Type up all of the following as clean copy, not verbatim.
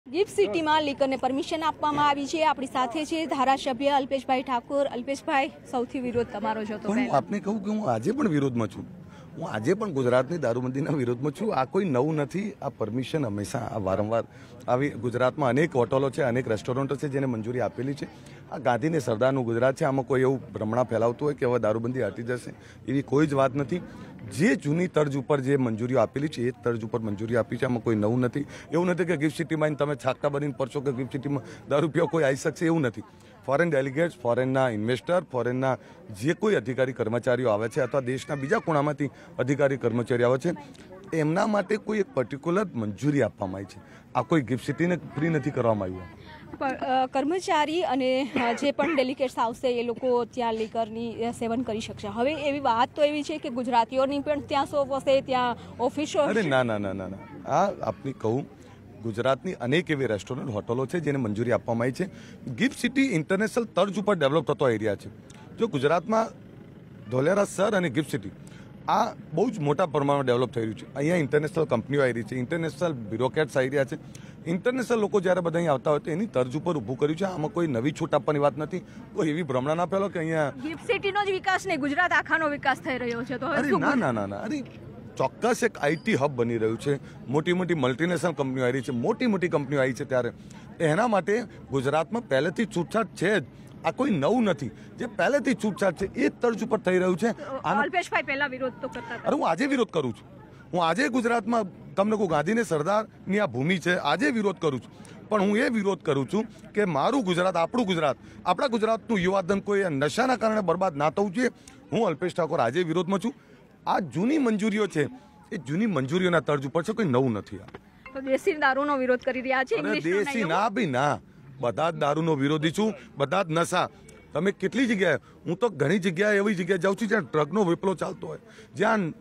Gift સિટીમાં લીકરને permission આપવામાં આવી છે। આપણી સાથે છે ધારાસભ્ય અલ્પેશભાઈ ઠાકોર। અલ્પેશભાઈ, સૌથી વિરોધ તમારો જ હતો। હું આપને કહું કે હું આજે પણ વિરોધમાં છું। હું આજે પણ ગુજરાતની દારૂબંધીના વિરોધમાં છું। આ કોઈ નવું નથી। આ પરમિશન હંમેશા આ વારંવાર આવી ગુજરાતમાં અનેક હોટલો છે, અનેક રેસ્ટોરન્ટો છે જેને મંજૂરી આપેલી છે। આ ગાંધીને સરદારનું ગુજરાત છે। આમાં કોઈ એવું ભ્રમણા ફેલાવતું હોય કે હવે દારૂબંધી હટી જશે, એવી કોઈ જ વાત નથી। જે જૂની તર્જ ઉપર જે મંજૂરીઓ આપેલી છે એ તર્જ ઉપર મંજૂરી આપી છે। આમાં કોઈ નવું નથી। એવું નથી કે ગિફ્ટ સિટીમાં તમે છાકટા બનીને પડશો કે ગિફ્ટ સિટીમાં દારૂ પીવા કોઈ આવી શકશે, એવું નથી। ફોરેન ડેલિગેટ્સ, ફોરેનના ઇન્વેસ્ટર, ફોરેનના જે કોઈ અધિકારી કર્મચારીઓ આવે છે અથવા દેશના બીજા ખૂણામાંથી અધિકારી કર્મચારીઓ આવે છે, એમના માટે કોઈ એક પર્ટિક્યુલર મંજૂરી આપવામાં આવી છે। આ કોઈ ગિફ્ટ સિટીને ફ્રી નથી કરવામાં આવ્યું। કર્મચારી અને જે પણ ડેલિગેટ્સ આવશે એ લોકો ત્યાં લીકરની સેવન કરી શકશે। હવે એવી વાત તો એવી છે કે ગુજરાતીઓની પણ ત્યાં શોપ હશે, ત્યાં ઓફિસો। અરે ના ના ના ના ના, આ આપની કહું, ગુજરાતની અનેક એવી રેસ્ટોરન્ટ, હોટલો છે જેને મંજૂરી આપવામાં આવી છે। ગિફ્ટ સિટી ઇન્ટરનેશનલ તર્જ ઉપર ડેવલપ થતો એરિયા છે। જો ગુજરાતમાં ધોલેરા સર અને ગિફ્ટ સિટી આ બહુ જ મોટા પ્રમાણમાં ડેવલપ થઈ રહ્યું છે। અહીંયા ઇન્ટરનેશનલ કંપનીઓ આવી રહી છે, ઇન્ટરનેશનલ બ્યુરોક્રેટ્સ આવી રહ્યા છે। ઇન્ટરનેશનલ લોકો જ્યારે બધા અહીં આવતા હોય તો એની તર્જ ઉપર ઊભું કર્યું છે। આમાં કોઈ નવી છૂટ આપવાની વાત નથી। કોઈ એવી ભ્રમણા ના ફેલો કે અહીંયા ગિફ્ટ સિટીનો જ વિકાસ નહીં, ગુજરાત આખાનો વિકાસ થઈ રહ્યો છે। તો અરે ના ના ના ના, અરે ચોક્કસ એક આઈટી હબ બની રહ્યું છે। મોટી મોટી મલ્ટીનેશનલ કંપનીઓ આવી રહી છે, મોટી મોટી કંપનીઓ આવી છે, ત્યારે એના માટે ગુજરાતમાં પહેલેથી છૂટછાટ છે જ। આ કોઈ નવું નથી। જે પહેલેથી છૂટછાટ છે એ તર્જ ઉપર થઈ રહ્યું છે। અલ્પેશભાઈ પહેલા વિરોધ તો કરતા હતા। અરે હું આજે વિરોધ કરું છું। હું આજે ગુજરાતમાં તમને કહું, ગાંધીને સરદારની આ ભૂમિ છે, આજે વિરોધ કરું છું। પણ હું એ વિરોધ કરું છું કે મારું ગુજરાત, આપણું ગુજરાત, આપણા ગુજરાતનું યુવાધન કોઈ નશાના કારણે બરબાદ ના થવું જોઈએ। હું અલ્પેશ ઠાકોર આજે વિરોધમાં છું। આ જૂની મંજૂરીઓ છે, એ જૂની મંજૂરીઓના તર્જ ઉપર છે, કોઈ નવું નથી। આ તો દેશી દારૂનો વિરોધ કરી રહ્યા છે। દેશી ના બી ના, બધા જ દારૂનો વિરોધી છું, બધા જ નશા। તમે કેટલી જગ્યાએ, હું તો ઘણી જગ્યાએ એવી જગ્યાએ જાઉં છું જ્યાં ડ્રગનો વેપલો ચાલતો હોય, જ્યાં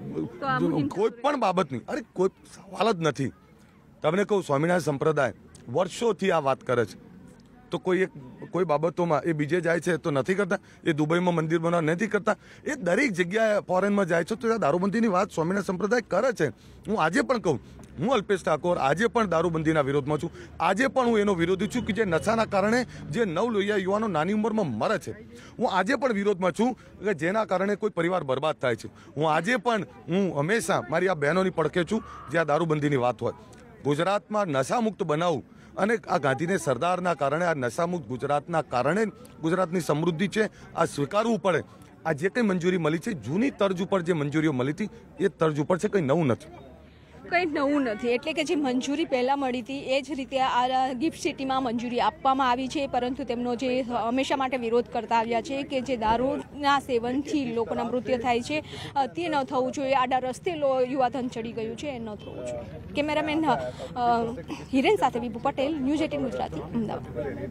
કોઈ પણ બાબતની, અરે કોઈ સવાલ જ નથી। તમને કહું, સ્વામિનારાયણ સંપ્રદાય વર્ષોથી આ વાત કરે છે, તો કોઈ બાબતોમાં એ બીજે જાય છે તો નથી કરતા। એ દુબઈમાં મંદિર બનાવવા નથી કરતા। એ દરેક જગ્યાએ ફોરેનમાં જાય છે તો દારૂબંધીની વાત સ્વામિનારાયણ સંપ્રદાય કરે છે। હું આજે પણ કહું, હું અલ્પેશ ઠાકોર આજે પણ દારૂબંધીના વિરોધમાં છું। આજે પણ હું એનો વિરોધી છું કે જે નશાના કારણે જે નવલોહિયા યુવાનો નાની ઉંમરમાં મરે છે। હું આજે પણ વિરોધમાં છું કે જેના કારણે કોઈ પરિવાર બરબાદ થાય છે। હું આજે પણ, હું હંમેશા મારી આ બહેનોની પડખે છું જ્યાં દારૂબંધીની વાત હોય। ગુજરાતમાં નશામુક્ત બનાવવું અને આ ગાંધીને સરદારના કારણે, આ નશામુક્ત ગુજરાતના કારણે ગુજરાતની સમૃદ્ધિ છે, આ સ્વીકારવું પડે। આ જે કંઈ મંજૂરી મળી છે, જૂની તર્જ ઉપર જે મંજૂરીઓ મળી હતી એ તર્જ ઉપર છે, કંઈ નવું નથી। કંઈ નવું નથી, એટલે કે જે મંજૂરી પહેલાં મળી હતી એ જ રીતે આ ગિફ્ટ સિટીમાં મંજૂરી આપવામાં આવી છે। પરંતુ તેમનો જે હંમેશા માટે વિરોધ કરતા આવ્યા છે કે જે દારૂના સેવનથી લોકોના મૃત્યુ થાય છે તે ન થવું જોઈએ। આડા રસ્તે યુવાધન ચડી ગયું છે, એ ન થવું જોઈએ। કેમેરામેન હિરેન સાથે વિભુ પટેલ, ન્યૂઝ 18 ગુજરાતી, અમદાવાદ।